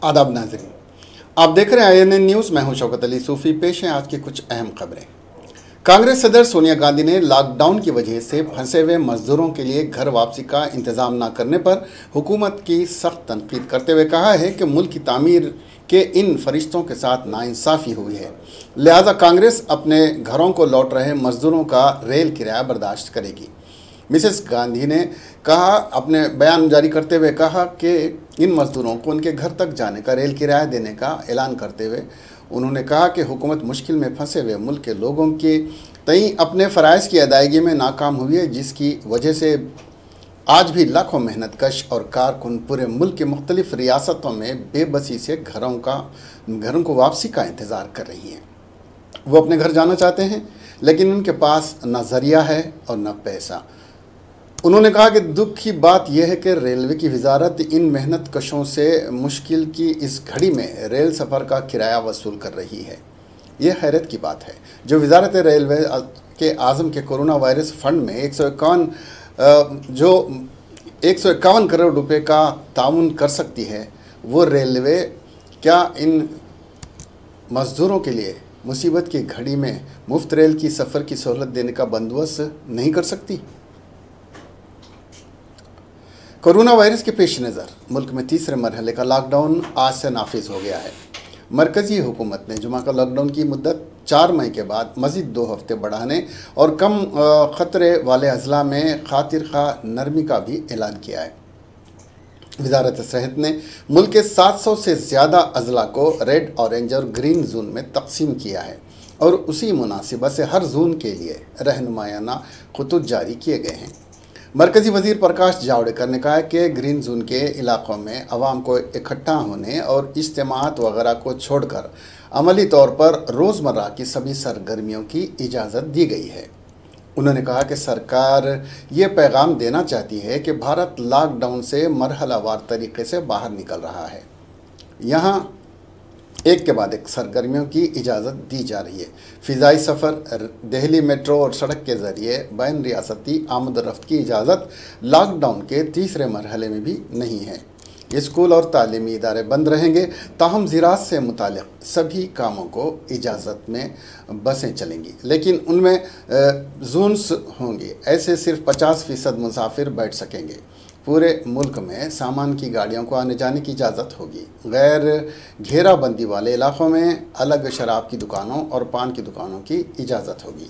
आदाब नाज़रीन, आप देख रहे हैं INN न्यूज़। मैं हूं शौकत अली सूफ़ी। पेश हैं आज की कुछ अहम खबरें। कांग्रेस सदर सोनिया गांधी ने लॉकडाउन की वजह से फंसे हुए मजदूरों के लिए घर वापसी का इंतजाम न करने पर हुकूमत की सख्त तनकीद करते हुए कहा है कि मुल्क की तामीर के इन फरिश्तों के साथ नाइंसाफ़ी हुई है, लिहाजा कांग्रेस अपने घरों को लौट रहे मजदूरों का रेल किराया बर्दाश्त करेगी। मिसेस गांधी ने कहा, अपने बयान जारी करते हुए कहा कि इन मजदूरों को उनके घर तक जाने का रेल किराया देने का ऐलान करते हुए उन्होंने कहा कि हुकूमत मुश्किल में फंसे हुए मुल्क के लोगों के तई अपने फ़राइज़ की अदायगी में नाकाम हुई है, जिसकी वजह से आज भी लाखों मेहनतकश और कारकुन पूरे मुल्क के मुख्तलिफ रियासतों में बेबसी से घरों को वापसी का इंतज़ार कर रही हैं। वो अपने घर जाना चाहते हैं, लेकिन उनके पास न ज़रिया है और न पैसा। उन्होंने कहा कि दुख की बात यह है कि रेलवे की वजारत इन मेहनत कशों से मुश्किल की इस घड़ी में रेल सफ़र का किराया वसूल कर रही है। यह हैरत की बात है जो वजारत रेलवे के आज़म के कोरोना वायरस फंड में 151 करोड़ रुपए का ताउन कर सकती है, वो रेलवे क्या इन मज़दूरों के लिए मुसीबत की घड़ी में मुफ्त रेल की सफ़र की सहूलत देने का बंदोबस्त नहीं कर सकती? कोरोना वायरस के पेश नज़र मुल्क में तीसरे मरहले का लॉकडाउन आज से नाफिज हो गया है। मरकज़ी हुकूमत ने जुमा का लॉकडाउन की मुद्दत 4 मई के बाद मज़ीद 2 हफ्ते बढ़ाने और कम ख़तरे वाले अज़ला में खातिर खा नरमी का भी ऐलान किया है। वजारत सेहत ने मुल्क के 700 से ज़्यादा अज़ला को रेड, ऑरेंज और ग्रीन जोन में तकसीम किया है और उसी मुनासिबत से हर जोन के लिए रहनुमायाना खतूत जारी किए गए हैं। मरकज़ी वज़ीर प्रकाश जावड़ेकर ने कहा कि ग्रीन जोन के इलाक़ों में आवाम को इकट्ठा होने और इज्तिमात वगैरह को छोड़कर अमली तौर पर रोज़मर्रा की सभी सरगर्मियों की इजाज़त दी गई है। उन्होंने कहा कि सरकार ये पैगाम देना चाहती है कि भारत लॉकडाउन से मरहलावार तरीक़े से बाहर निकल रहा है। यहाँ एक के बाद एक सरगर्मियों की इजाज़त दी जा रही है। फ़िज़ाई सफ़र, दिल्ली मेट्रो और सड़क के ज़रिए बैन रियासती आमद रफ्त की इजाज़त लॉकडाउन के तीसरे मरहले में भी नहीं है। स्कूल और तालीमी इदारे बंद रहेंगे, ताहम ज़राअत से मुताल्लिक़ सभी कामों को इजाज़त में बसें चलेंगी, लेकिन उनमें जोन्स होंगे। ऐसे सिर्फ 50% मुसाफिर बैठ सकेंगे। पूरे मुल्क में सामान की गाड़ियों को आने जाने की इजाज़त होगी। गैर घेराबंदी वाले इलाक़ों में अलग शराब की दुकानों और पान की दुकानों की इजाज़त होगी।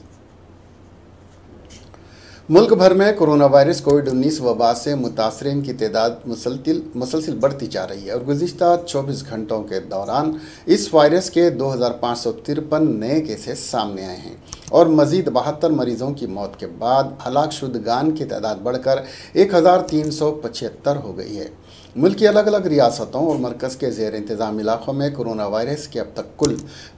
मुल्क भर में कोरोना वायरस कोविड-19 वबा से मुतासरीन की तादाद मुसलसिल बढ़ती जा रही है और गुज़िश्ता 24 घंटों के दौरान इस वायरस के 2553 नए केसेस सामने आए हैं और मज़ीद 72 मरीज़ों की मौत के बाद हलाकशुदगान की तादाद बढ़कर 1375 हो गई है। मुल्क की अलग अलग रियासतों और मरकज़ के ज़ेर इंतज़ाम इलाक़ों में कोरोना वायरस के अब तक कुल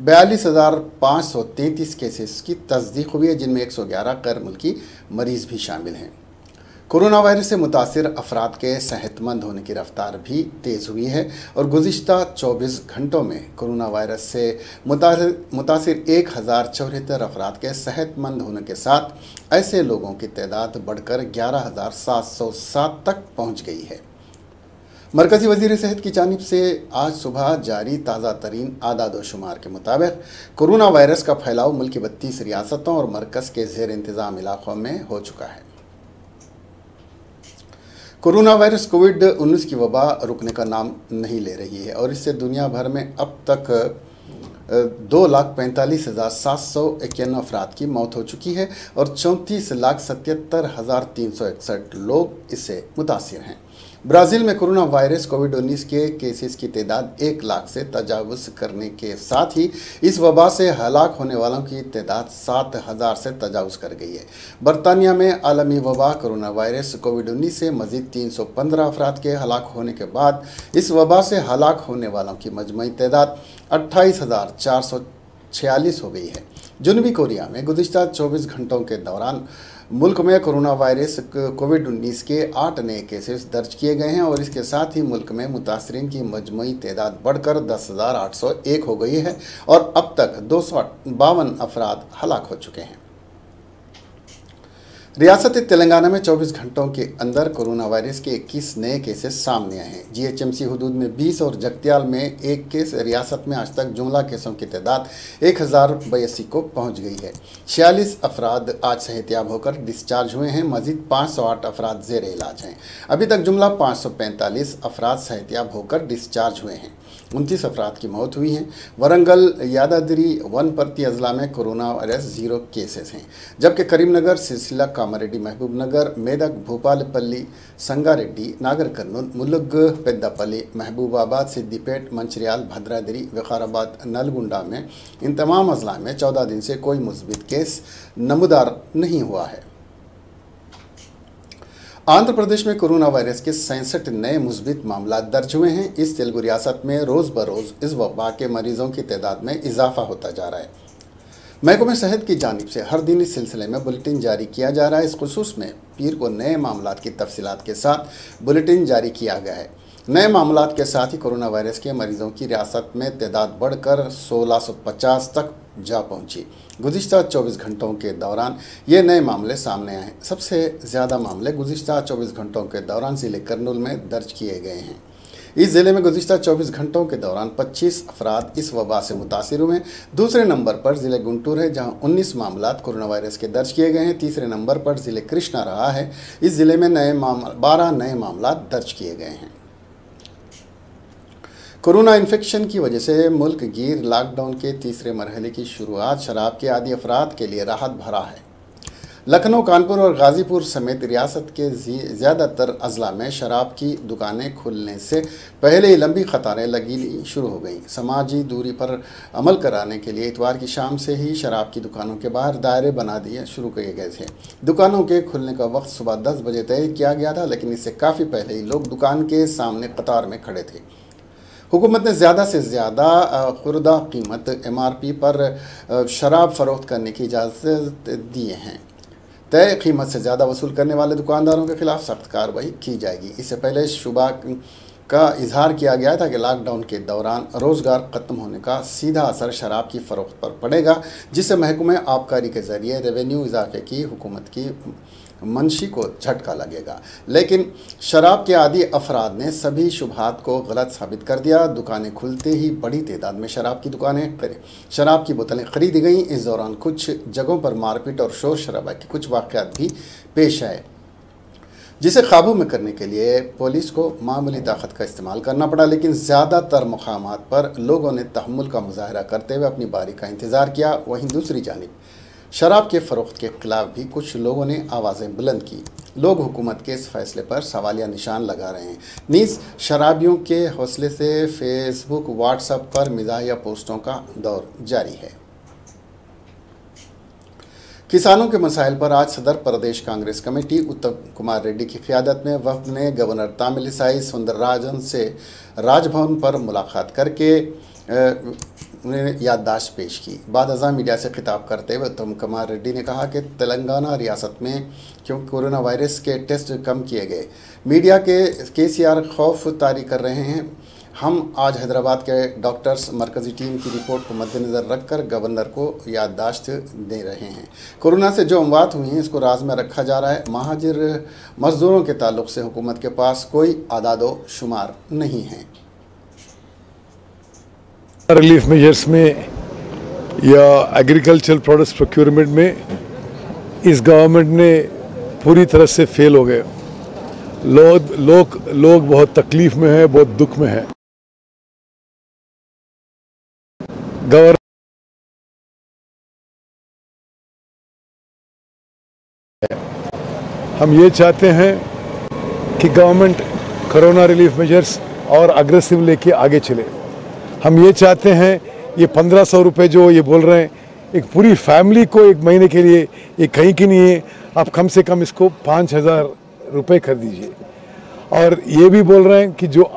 42,533 केसेस की तस्दीक हुई है, जिनमें 111 गैर मुल्की मरीज़ भी शामिल हैं। कोरोना वायरस से मुतासिर अफराद के सेहतमंद होने की रफ्तार भी तेज़ हुई है और गुज़िश्ता 24 घंटों में कोरोना वायरस से मुतासिर 1074 अफराद के सेहतमंद होने के साथ ऐसे लोगों की तादाद बढ़कर 11,707 तक पहुँच गई है। मरकज़ी वज़ीर सेहत की जानिब से आज सुबह जारी ताज़ा तरीन आदाद शुमार के मुताबिक कोरोना वायरस का फैलाव मुल्क की 32 रियासतों और मरकज़ के ज़ेर इंतज़ाम इलाक़ों में हो चुका है। कोरोना वायरस कोविड-19 की वबा रुकने का नाम नहीं ले रही है और इससे दुनिया भर में अब तक 2,45,791 अफराद की मौत हो चुकी है और 34,77,361 लोग इससे मुतासिर हैं। ब्राज़ील में कोरोना वायरस कोविड-19 के केसेस की तादाद 1 लाख से तजावुज़ करने के साथ ही इस वबा से हलाक होने वालों की तादाद 7,000 से तजावुज़ कर गई है। बरतानिया में आलमी वबा कोरोना वायरस कोविड-19 से मज़ीद 315 अफराद के हलाक होने के बाद इस वबा से हलाक होने वालों की मजमूई तादाद 28,446 हो गई है। जनूबी कोरिया में गुज़िश्ता 24 घंटों के दौरान मुल्क में कोरोना वायरस कोविड-19 के 8 नए केसेस दर्ज किए गए हैं और इसके साथ ही मुल्क में मुतासरीन की मजमूई तादाद बढ़कर 10,801 हो गई है और अब तक 252 अफराद हलाक हो चुके हैं। रियासत तेलंगाना में 24 घंटों के अंदर कोरोना वायरस के 21 नए केसेस सामने आए हैं। जीएचएमसी हुदूद में 20 और जगत्याल में एक केस। रियासत में आज तक जुमला केसों की तादाद 1082 को पहुंच गई है। 46 अफराद आज सेहतियाब होकर डिस्चार्ज हुए हैं। मजीद 508 अफराद जेर इलाज हैं। अभी तक जुमला 545 अफराद सेहतियाब होकर डिस्चार्ज हुए हैं। 29 अफराद की मौत हुई है। वरंगल, यादाद्री, वनपर्ती अजला में कोरोना वायरस 0 केसेस हैं, जबकि करीमनगर, सिलसिला, कामारेड्डी, महबूबनगर, मेदक, भूपालपल्ली, संगारेड्डी, नागर कर्नूल, मुलुग, पेद्दापल्ली, महबूबाबाद, सिद्दीपेट, मंचिर्याल, भद्राद्री, विकाराबाद, नलगुंडा में इन तमाम अजला में 14 दिन से कोई मुस्बित केस नमूदार नहीं हुआ है। आंध्र प्रदेश में कोरोना वायरस के 67 नए मुस्बित मामला दर्ज हुए हैं। इस तेलुगु रियासत में रोज़ बरोज़ इस वबा के मरीजों की तादाद में इजाफा होता जा रहा है। महकमे सेहत की जानिब से हर दिन इस सिलसिले में बुलेटिन जारी किया जा रहा है। इस खुसूस में पीर को नए मामलात की तफसीलात के साथ बुलेटिन जारी किया गया है। नए मामलात के साथ ही कोरोना वायरस के मरीजों की रियासत में तादाद बढ़कर 1650 तक जा पहुंची। गुज़िश्ता 24 घंटों के दौरान ये नए मामले सामने आए। सबसे ज़्यादा मामले गुज़िश्ता 24 घंटों के दौरान ज़िले कर्नूल में दर्ज किए गए हैं। इस ज़िले में गुज़िश्ता 24 घंटों के दौरान 25 अफराद इस वबा से मुतासिर हुए। दूसरे नंबर पर ज़िले गुंटूर है, जहां 19 मामलात कोरोना वायरस के दर्ज किए गए हैं। तीसरे नंबर पर ज़िले कृष्णा रहा है। इस ज़िले में 12 नए मामलात दर्ज किए गए हैं। कोरोना इन्फेक्शन की वजह से मुल्क गिर लॉकडाउन के तीसरे मरहले की शुरुआत शराब के आदी अफराद के लिए राहत भरा है। लखनऊ, कानपुर और गाज़ीपुर समेत रियासत के ज़्यादातर अजला में शराब की दुकानें खुलने से पहले ही लंबी कतारें लगी शुरू हो गईं। समाजी दूरी पर अमल कराने के लिए इतवार की शाम से ही शराब की दुकानों के बाहर दायरे बना दिए शुरू किए गए थे। दुकानों के खुलने का वक्त सुबह 10 बजे तय किया गया था, लेकिन इससे काफ़ी पहले ही लोग दुकान के सामने कतार में खड़े थे। हुकूमत ने ज़्यादा से ज़्यादा खुर्दा कीमत MRP पर शराब फ़रोख्त करने की इजाज़त दिए हैं। तय कीमत से ज़्यादा वसूल करने वाले दुकानदारों के खिलाफ सख्त कार्रवाई की जाएगी। इससे पहले शुबा का इजहार किया गया था कि लॉकडाउन के दौरान रोज़गार ख़त्म होने का सीधा असर शराब की फ़रोख्त पर पड़ेगा, जिससे महकमे आबकारी के ज़रिए रेवेन्यू इजाफे की हुकूमत की मंशी को झटका लगेगा। लेकिन शराब के आदी अफराद ने सभी शुबहात को गलत साबित कर दिया। दुकानें खुलते ही बड़ी तादाद में शराब की बोतलें खरीदी गईं। इस दौरान कुछ जगहों पर मारपीट और शोर शराबा के कुछ वाक़यात भी पेश आए, जिसे काबू में करने के लिए पुलिस को मामूली ताकत का इस्तेमाल करना पड़ा। लेकिन ज़्यादातर मकामात पर लोगों ने तहम्मुल का मुजाहरा करते हुए अपनी बारी का इंतज़ार किया। वहीं दूसरी जानिब शराब के फ़रोख्त के खिलाफ भी कुछ लोगों ने आवाज़ें बुलंद की। लोग हुकूमत के इस फैसले पर सवालिया निशान लगा रहे हैं। नीज़ शराबियों के हौसले से फेसबुक, व्हाट्सएप पर मिज़ाहिया पोस्टों का दौर जारी है। किसानों के मसाइल पर आज सदर प्रदेश कांग्रेस कमेटी उत्तम कुमार रेड्डी की क़ियादत में वफ़द ने गवर्नर तमिलिसाई सौंदरराजन से राजभवन पर मुलाकात करके उन्हें याददाश्त पेश की। बाद अज़ां मीडिया से खिताब करते हुए उत्तम कुमार रेड्डी ने कहा कि तेलंगाना रियासत में क्योंकि कोरोना वायरस के टेस्ट कम किए गए, मीडिया के KCR खौफ तारी कर रहे हैं। हम आज हैदराबाद के डॉक्टर्स मरकज़ी टीम की रिपोर्ट को मद्देनज़र रखकर गवर्नर को याददाश्त दे रहे हैं। कोरोना से जो अमवात हुई हैं इसको राज में रखा जा रहा है। महाजिर मज़दूरों के ताल्लुक़ से हुकूमत के पास कोई आदादो शुमार नहीं है। रिलीफ मेजर्स में या एग्रीकल्चरल प्रोडक्ट्स प्रोक्योरमेंट में इस गवर्नमेंट ने पूरी तरह से फेल हो गए। लोग बहुत तकलीफ में है, बहुत दुख में है। गवर्नमेंट हम ये चाहते हैं कि गवर्नमेंट कोरोना रिलीफ मेजर्स और अग्रेसिव लेके आगे चले। हम ये चाहते हैं ये 1500 रुपये जो ये बोल रहे हैं एक पूरी फैमिली को एक महीने के लिए, ये कहीं की नहीं है। आप कम से कम इसको 5000 रुपये कर दीजिए। और ये भी बोल रहे हैं कि जो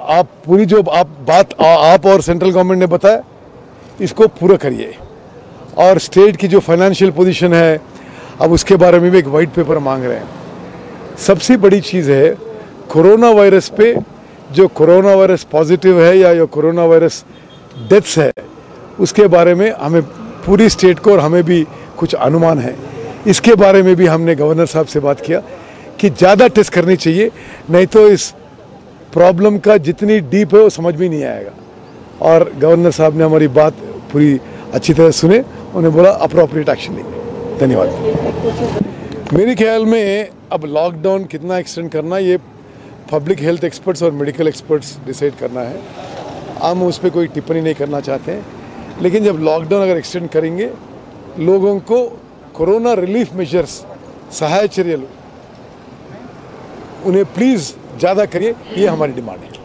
आप और सेंट्रल गवर्नमेंट ने बताया इसको पूरा करिए। और स्टेट की जो फाइनेंशियल पोजीशन है अब उसके बारे में भी एक वाइट पेपर मांग रहे हैं। सबसे बड़ी चीज़ है कोरोना वायरस पे, जो कोरोना वायरस पॉजिटिव है या कोरोना वायरस डेथ्स है, उसके बारे में हमें पूरी स्टेट को और हमें भी कुछ अनुमान है। इसके बारे में भी हमने गवर्नर साहब से बात किया कि ज़्यादा टेस्ट करनी चाहिए, नहीं तो इस प्रॉब्लम का जितनी डीप है वो समझ में नहीं आएगा। और गवर्नर साहब ने हमारी बात पूरी अच्छी तरह सुने, उन्हें बोला अप्रोप्रिएट एक्शन लेंगे। धन्यवाद। मेरे ख्याल में अब लॉकडाउन कितना एक्सटेंड करना ये पब्लिक हेल्थ एक्सपर्ट्स और मेडिकल एक्सपर्ट्स डिसाइड करना है। हम उस पर कोई टिप्पणी नहीं करना चाहते हैं, लेकिन जब लॉकडाउन अगर एक्सटेंड करेंगे, लोगों को कोरोना रिलीफ मेजर्स सहाय चर्यలు उन्हें प्लीज़ ज़्यादा करिए, ये हमारी डिमांड है।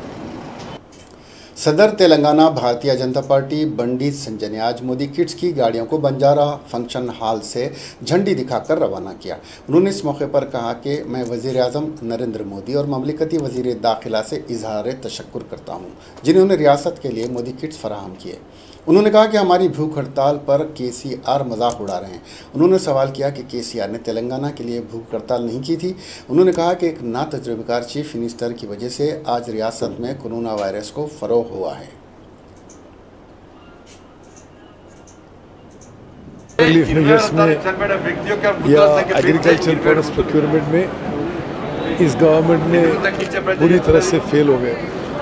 सदर तेलंगाना भारतीय जनता पार्टी बंडी संजय ने आज मोदी किड्स की गाड़ियों को बंजारा फंक्शन हॉल से झंडी दिखाकर रवाना किया। उन्होंने इस मौके पर कहा कि मैं वज़ीर आज़म नरेंद्र मोदी और ममलिकती वज़ीर दाखिला से इजहार तशक्कुर करता हूँ, जिन्होंने रियासत के लिए मोदी किट्स फराहम किए। उन्होंने कहा कि हमारी भूख हड़ताल पर केसीआर मजाक उड़ा रहे हैं। उन्होंने सवाल किया कि केसीआर ने तेलंगाना के लिए भूख हड़ताल नहीं की थी। उन्होंने कहा कि एक नातजुर्बेकार चीफ मिनिस्टर की वजह से आज रियासत में कोरोना वायरस को फरोग हुआ है। रिलीफ मेजर्स में या एग्रीकल्चर प्रोडक्ट्स प्रोक्योरमेंट में इस गवर्नमेंट ने पूरी तरह से फेल हो गए।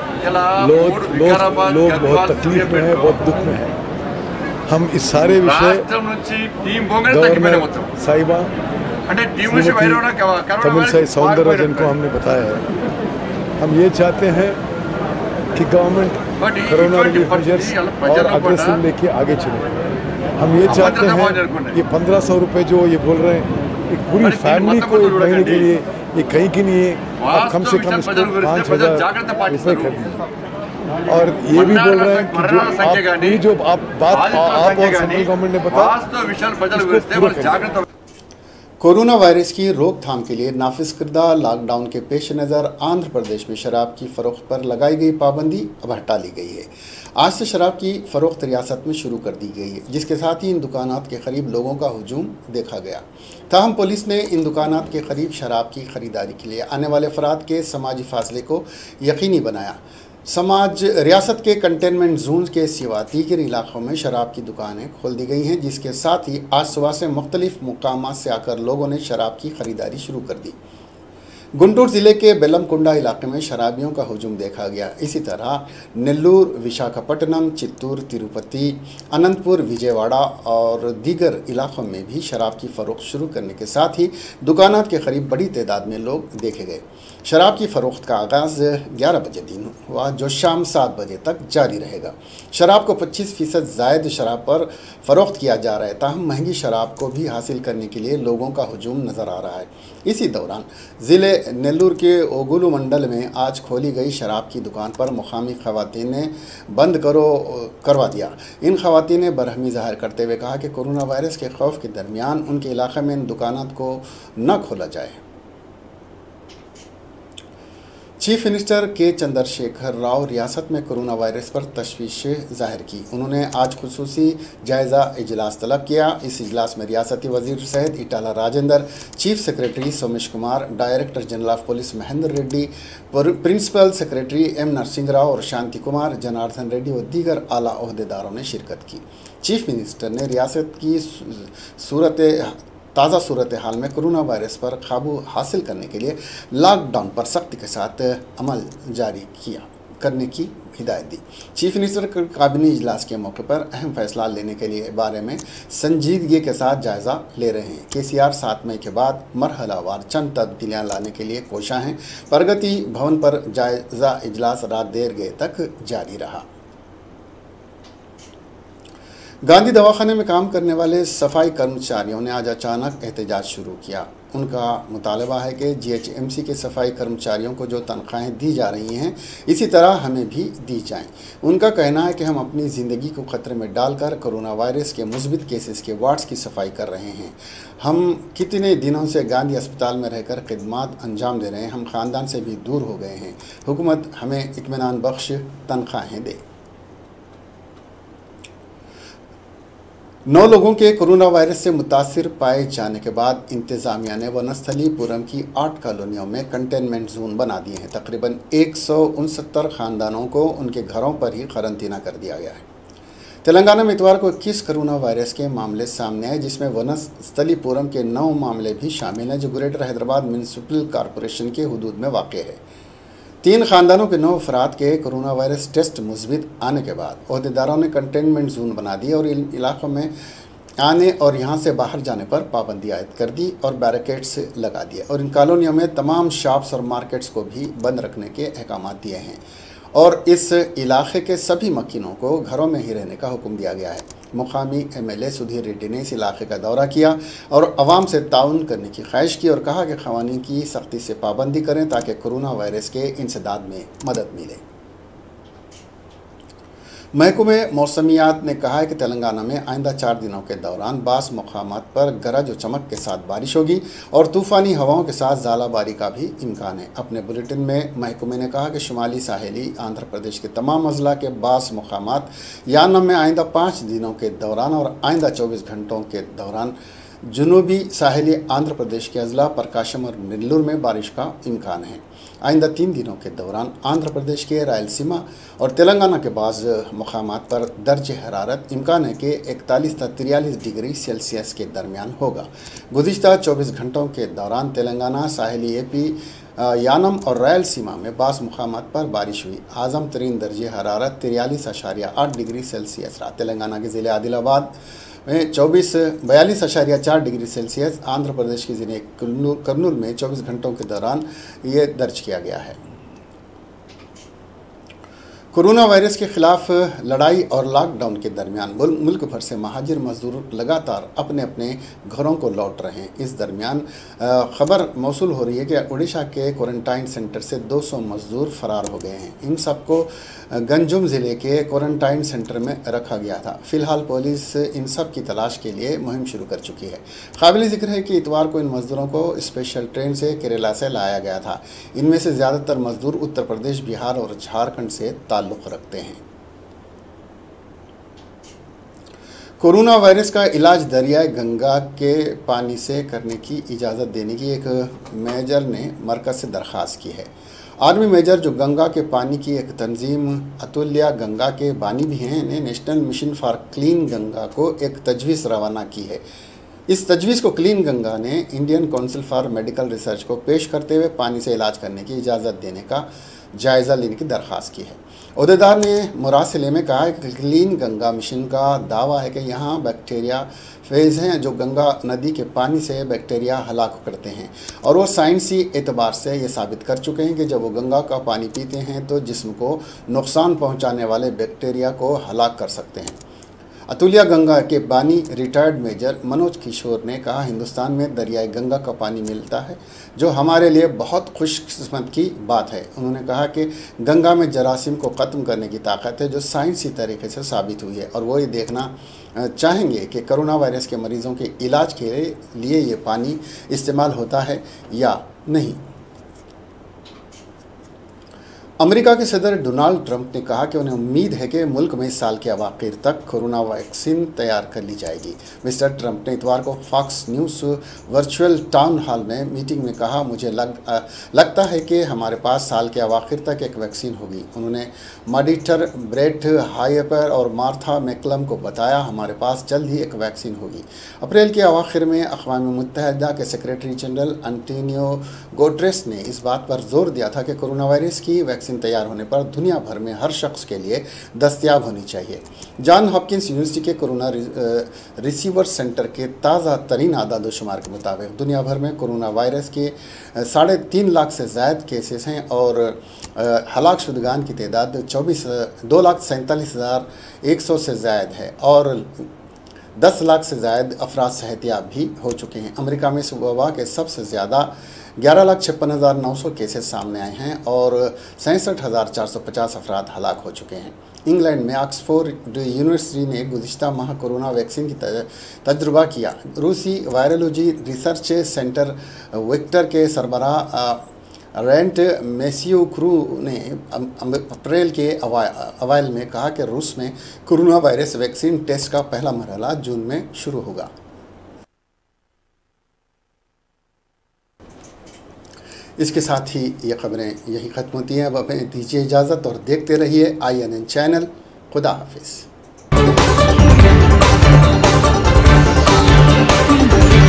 लोग बहुत तकलीफ में है, बहुत दुख में है। हम इस सारे विषय गवर्नर साहिबा तमिलसाई सौंदरराजन को हमने बताया है। हम ये चाहते हैं कि गवर्नमेंट कोरोना रिलीफ मेजर्स और अग्रेसिव लेके आगे चले। हम ये चाहते हैं ये 1500 रुपये जो ये बोल रहे हैं, एक पूरी फैमिली को एक महीने के लिए ये कहीं के लिए आप कम से कम इसको 5000 रुपये कर दीजिए। और ये भी बोल रहे हैं कि जो आप बात आप और सेंट्रल गवर्नमेंट ने बताया, कोरोना वायरस की रोकथाम के लिए नाफिज करदा लॉकडाउन के पेश नज़र आंध्र प्रदेश में शराब की फ़रोख्त पर लगाई गई पाबंदी अब हटा ली गई है। आज से शराब की फ़रोख्त रियासत में शुरू कर दी गई है, जिसके साथ ही इन दुकानात के करीब लोगों का हुजूम देखा गया। ताहम पुलिस ने इन दुकानात के करीब शराब की ख़रीदारी के लिए आने वाले अफराद के समाजी फासले को यकीनी बनाया। रियासत के कंटेनमेंट जोन के सिवा दीगर इलाकों में शराब की दुकानें खोल दी गई हैं, जिसके साथ ही आज सुबह से मुख्तलिफ मुकामात से आकर लोगों ने शराब की खरीदारी शुरू कर दी। गुंटूर ज़िले के बेलमकुंडा इलाके में शराबियों का हुजूम देखा गया। इसी तरह नेल्लूर, विशाखापट्टनम, चित्तूर, तिरुपति, अनंतपुर, विजयवाड़ा और दीगर इलाकों में भी शराब की फ़रोख्त शुरू करने के साथ ही दुकानात के करीब बड़ी तादाद में लोग देखे गए। शराब की फ़रोख्त का आगाज़ 11 बजे दिन हुआ, जो शाम 7 बजे तक जारी रहेगा। शराब को 25% ज़ायद शराब पर फ़रोख्त किया जा रहा है। ताहम महंगी शराब को भी हासिल करने के लिए लोगों का हुजूम नज़र आ रहा है। इसी दौरान ज़िले नेल्लूर के ओगुलू मंडल में आज खोली गई शराब की दुकान पर मुकामी ख़वातीन ने बंद करवा दिया। इन ख़वातीन ने बरहमी ज़ाहिर करते हुए कहा कि कोरोना वायरस के खौफ के दरमियान उनके इलाके में इन दुकानात को न खोला जाए। चीफ मिनिस्टर के चंद्रशेखर राव रियासत में कोरोना वायरस पर तशवीश जाहिर की। उन्होंने आज खुसूसी जायज़ा इजलास तलब किया। इस इजलास में रियासती वजीर सहित Etela Rajender, chief secretary Somesh Kumar, director general of police Mahender Reddy, principal secretary M Narasimha Rao और शांति कुमार, जनार्दन रेड्डी और दीगर आला ओहदेदारों ने शिरकत की। चीफ मिनिस्टर ने रियासत की ताज़ा सूरत हाल में कोरोना वायरस पर काबू हासिल करने के लिए लॉकडाउन पर सख्ती के साथ अमल जारी करने की हिदायत दी। चीफ मिनिस्टर काबिनेट इजलास के मौके पर अहम फैसला लेने के लिए बारे में संजीदगी के साथ जायज़ा ले रहे हैं। केसीआर 7 मई के बाद मरहलावार चंद तब्दीलियाँ लाने के लिए कोशा हैं। प्रगति भवन पर जायज़ा इजलास रात देर गए तक जारी रहा। गांधी दवाखाने में काम करने वाले सफाई कर्मचारियों ने आज अचानक एहतजाज शुरू किया। उनका मुतालबा है कि जीएचएमसी के सफाई कर्मचारियों को जो तनख्वाहें दी जा रही हैं, इसी तरह हमें भी दी जाएं। उनका कहना है कि हम अपनी ज़िंदगी को ख़तरे में डालकर कोरोना वायरस के मुस्बित केसेस के वार्ड्स की सफाई कर रहे हैं। हम कितने दिनों से गांधी अस्पताल में रहकर खिदमत अंजाम दे रहे हैं। हम ख़ानदान से भी दूर हो गए हैं। हुकूमत हमें इत्मीनान बख्श तनख्वाहें दे। 9 लोगों के कोरोना वायरस से मुतासिर पाए जाने के बाद इंतज़ामिया ने वनस्थलीपुरम की 8 कॉलोनियों में कंटेनमेंट जोन बना दिए हैं। तकरीबन 169 ख़ानदानों को उनके घरों पर ही क़रंतना कर दिया गया है। तेलंगाना में इतवार को 21 कोरोना वायरस के मामले सामने आए, जिसमें वनस्थलीपुरम के 9 मामले भी शामिल हैं जो ग्रेटर हैदराबाद म्यूनिसिपल कॉरपोरेशन के हुदूद में वाक़ है। 3 ख़ानदानों के 9 अफराद के कोरोना वायरस टेस्ट मुस्बित आने के बाद ओहदेदारों ने कंटेनमेंट जोन बना दिए और इन इलाकों में आने और यहां से बाहर जाने पर पाबंदी आयद कर दी और बैरिकेड्स लगा दिए और इन कॉलोनियों में तमाम शॉप्स और मार्केट्स को भी बंद रखने के अहकाम दिए हैं और इस इलाके के सभी मकीनों को घरों में ही रहने का हुक्म दिया गया है। मुकामी MLA सुधीर रेड्डी ने इस इलाके का दौरा किया और आवाम से ताउन करने की ख्वाहिश की और कहा कि क़वानीन की सख्ती से पाबंदी करें ताकि कोरोना वायरस के इंसदाद में मदद मिले। महकमे मौसमियात ने कहा है कि तेलंगाना में आइंदा 4 दिनों के दौरान बास मकामात पर गरज और चमक के साथ बारिश होगी और तूफ़ानी हवाओं के साथ ज़ालाबारी का भी इम्कान है। अपने बुलेटिन में महकमे ने कहा कि शुमाली साहिली आंध्र प्रदेश के तमाम अजला के बास मकामात यानम में आइंदा 5 दिनों के दौरान और आइंदा 24 घंटों के दौरान जनूबी साहिली आंध्र प्रदेश के अजला प्रकाशम और नेल्लूर में बारिश का इम्कान है। आइंदा 3 दिनों के दौरान आंध्र प्रदेश के रायलसीमा और तेलंगाना के बाज़ मकामात पर दर्ज हरारत इम्कान है कि 41 से 43 डिग्री सेल्सियस के दरमियान होगा। गुज़िश्ता 24 घंटों के दौरान तेलंगाना, साहिली AP, यानम और रायलसीमा में बाज़ मकामात पर बारिश हुई। आज़म तरीन दर्ज हरारत 43.8 डिग्री सेल्सियस रहा। तेलंगाना के ज़िले आदिलाबाद में 42.4 डिग्री सेल्सियस, आंध्र प्रदेश के ज़िले कर्नूल में 24 घंटों के दौरान ये दर्ज किया गया है। कोरोना वायरस के खिलाफ लड़ाई और लॉकडाउन के दरमियान मुल्क भर से महाजिर मजदूर लगातार अपने अपने घरों को लौट रहे हैं। इस दरमियान खबर मौसूल हो रही है कि उड़ीसा के क्वारंटाइन सेंटर से 200 मजदूर फरार हो गए हैं। इन सबको गंजुम ज़िले के क्वारंटाइन सेंटर में रखा गया था। फिलहाल पुलिस इन सब की तलाश के लिए मुहिम शुरू कर चुकी है। काबिल ज़िक्र है कि इतवार को इन मजदूरों को स्पेशल ट्रेन से केरला से लाया गया था। इनमें से ज़्यादातर मजदूर उत्तर प्रदेश, बिहार और झारखंड से ताल्लुक़ रखते हैं। कोरोना वायरस का इलाज दरियाए गंगा के पानी से करने की इजाज़त देने की एक मेजर ने मरकज़ से दरख्वास्त की है। आर्मी मेजर जो गंगा के पानी की एक तंजीम अतुल्या गंगा के बानी भी हैं ने national mission for clean Ganga को एक तजवीज़ रवाना की है। इस तजवीज़ को क्लीन गंगा ने Indian council for medical research को पेश करते हुए पानी से इलाज करने की इजाज़त देने का जायज़ा लेने की दरख्वास्त की है। ओहदेदार ने मुरासिले में कहा है कि क्लीन गंगा मिशन का दावा है कि यहाँ बैक्टीरिया फेज़ हैं जो गंगा नदी के पानी से बैक्टीरिया हलाक करते हैं और वो साइंसी एतबार से ये साबित कर चुके हैं कि जब वो गंगा का पानी पीते हैं तो जिस्म को नुकसान पहुँचाने वाले बैक्टीरिया को हलाक कर सकते हैं। अतुल्या गंगा के बानी रिटायर्ड मेजर मनोज किशोर ने कहा, हिंदुस्तान में दरियाई गंगा का पानी मिलता है जो हमारे लिए बहुत खुशकिस्मत की बात है। उन्होंने कहा कि गंगा में जरासीम को ख़त्म करने की ताकत है जो साइंसी तरीके से साबित हुई है और वो ये देखना चाहेंगे कि कोरोना वायरस के मरीज़ों के इलाज के लिए ये पानी इस्तेमाल होता है या नहीं। अमेरिका के सदर डोनाल्ड ट्रंप ने कहा कि उन्हें उम्मीद है कि मुल्क में इस साल के अवाखिर तक कोरोना वैक्सीन तैयार कर ली जाएगी। मिस्टर ट्रंप ने इतवार को Fox News virtual town hall में मीटिंग में कहा, मुझे लगता है कि हमारे पास साल के अवाखिर तक एक वैक्सीन होगी। उन्होंने मॉडिटर ब्रेट हायपर और मार्था मैकलम को बताया, हमारे पास जल्द ही एक वैक्सीन होगी। अप्रैल के अवाखिर में अक़वाम मुत्तहिदा के सेक्रेटरी जनरल एंटोनियो गुटेरेस ने इस बात पर जोर दिया था कि कोरोना वायरस की वैक्सीन तैयार होने पर दुनिया भर में हर शख्स के लिए दस्तयाब होनी चाहिए। जॉन हॉपकिंस यूनिवर्सिटी के कोरोना रिसीवर सेंटर के ताज़ा तरीन आदाद-ओ-शुमार के मुताबिक दुनिया भर में कोरोना वायरस के 3.5 लाख से ज़ायद केसेस हैं और हलाक शुदगान की तादाद 2,47,100 से ज़ायद है और 10 लाख से ज़ायद अफराद सेहतियाब भी हो चुके हैं। अमेरिका में इस वबा के सबसे ज़्यादा 11,56,900 केसेस सामने आए हैं और 66,450 अफराद हलाक हो चुके हैं। इंग्लैंड में ऑक्सफोर्ड यूनिवर्सिटी ने गुज़िश्ता माह कोरोना वैक्सीन की तजुर्बा किया। रूसी वायरोलॉजी रिसर्च सेंटर विक्टर के सरबराह रेंट मेसियोक्रू ने अप्रैल के अवाइल में कहा कि रूस में कोरोना वायरस वैक्सीन टेस्ट का पहला मरहला जून में शुरू होगा। इसके साथ ही ये खबरें यही ख़त्म होती हैं। अब हमें दीजिए इजाज़त और देखते रहिए INN चैनल। खुदा हाफिज़। कुंदन